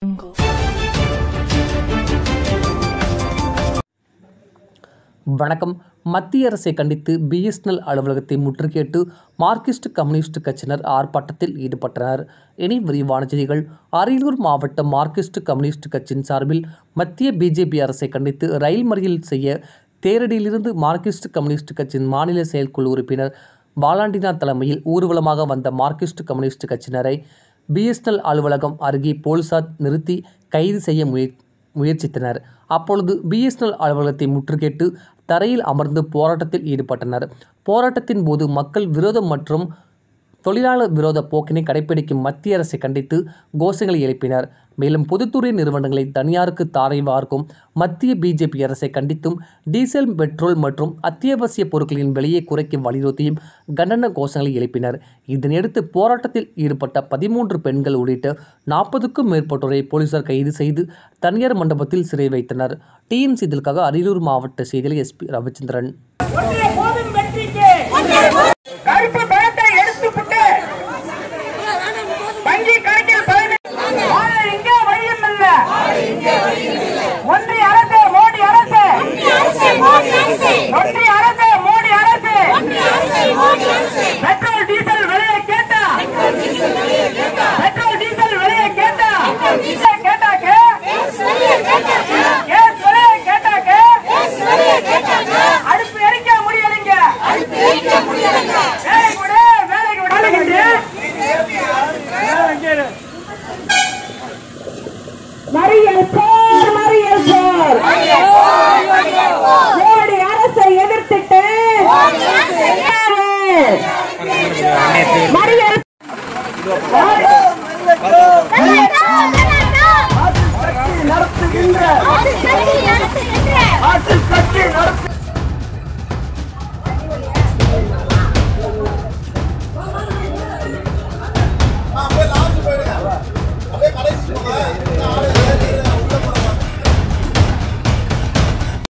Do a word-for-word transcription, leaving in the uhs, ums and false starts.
வணக்கம். மத்திய அரசை கண்டித்து பிஎஸ்என்எல் அலுவலகத்தை முற்றுகையிட்டு மார்க்சிஸ்ட் கம்யூனிஸ்ட் கட்சியினர் ஆர்ப்பாட்டத்தில் ஈடுபட்டனர். இனி விரிவான செய்திகள். அரியலூர் மாவட்ட மார்க்சிஸ்ட் கம்யூனிஸ்ட் கட்சியின் சார்பில் மத்திய பிஜேபி அரசை கண்டித்து ரயில் மறியல் செய்ய தேரடியிலிருந்து மார்க்சிஸ்ட் கம்யூனிஸ்ட் கட்சியின் மாநில செயற்குழு உறுப்பினர் பாலாண்டினார் தலைமையில் ஊர்வலமாக வந்த மார்க்சிஸ்ட் கம்யூனிஸ்ட் கட்சியினரை பிஎஸ்என்எல் அலுவலகம் அருகே போலீசார் நிறுத்தி கைது செய்ய முய முயற்சித்தனர். அப்பொழுது பிஎஸ்என்எல் அலுவலகத்தை முற்றுகையிட்டு தரையில் அமர்ந்து போராட்டத்தில் ஈடுபட்டனர். போராட்டத்தின் போது மக்கள் விரோதம் மற்றும் தொழிலாளர் விரோத போக்கினை கடைபிடிக்கும் மத்திய அரசை கண்டித்து கோஷங்களை எழுப்பினர். மேலும் பொதுத்துறை நிறுவனங்களை தனியாருக்கு தாரை வார்க்கும் மத்திய பிஜேபி அரசை கண்டித்தும் டீசல், பெட்ரோல் மற்றும் அத்தியாவசிய பொருட்களின் விலையை குறைக்க வலியுறுத்தியும் கண்டன கோஷங்களை எழுப்பினர். இதனையடுத்து போராட்டத்தில் ஈடுபட்ட பதிமூன்று பெண்கள் உள்ளிட்ட நாற்பதுக்கும் மேற்பட்டோரை போலீசார் கைது செய்து தனியார் மண்டபத்தில் சிறை வைத்தனர். டிஎன் செய்திகளுக்காக அரியலூர் மாவட்ட செய்தியாளர் எஸ் பி ரவிச்சந்திரன். மறியல் போர் மறியல் போர் மோடி அரசை எதிர்த்திட்டு மறியல் அப்படியே கடைசி